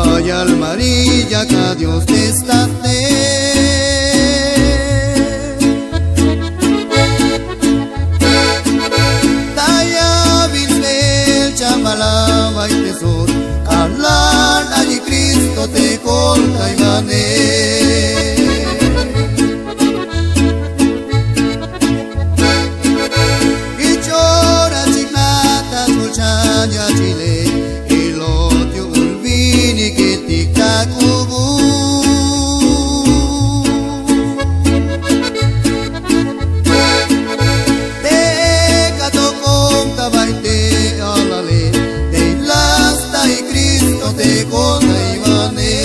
Ay, Almarilla, que Dios te estate. Taya Bisbel, Chamalaba y Tesor, Carlan, allí Cristo te corta y mané. Y chora chignata, tulchanya chile, y lo dio un vini que tic-tac hubo. Te cato con tabaite a la ley, te lasta y Cristo te corta y mané.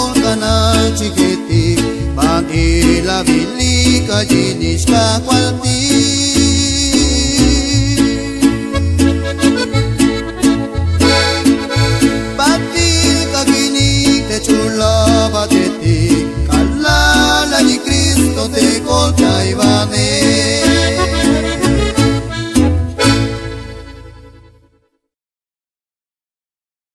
Chiquitik, pag ilabilika, jinis ka kwalti.